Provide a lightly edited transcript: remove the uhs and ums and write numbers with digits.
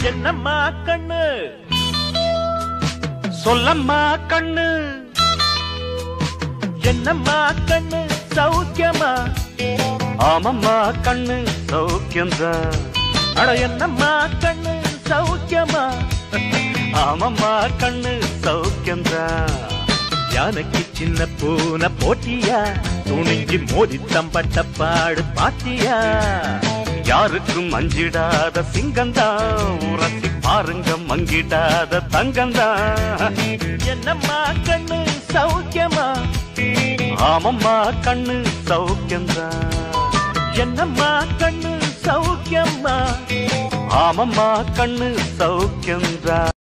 என்னம்மா கண்ணு சொல்லம்மா கண்ணு என்னம்மா கண்ணு சௌக்கியமா ஆமம்மா கண்ணு சௌக்கியம்தான் அட என்னம்மா கண்ணு சௌக்கியமா ஆமம்மா கண்ணு சௌக்கியம்தான் யானைக்கு சின்ன பூனை போட்டியா துணிஞ்சு மோதி தம்பட்ட பாடு பாத்தியா யாருக்கும் அஞ்சிடாத சிங்கந்தான் உரசி பாருங்க மங்கிடாத தங்கந்தான் என்னம்மா கண்ணு சௌக்கியமா ஆமம்மா கண்ணு சௌக்கியம்தான் என்னம்மா கண்ணு சௌக்கியம்மா ஆமம்மா கண்ணு சௌக்கியம்தான்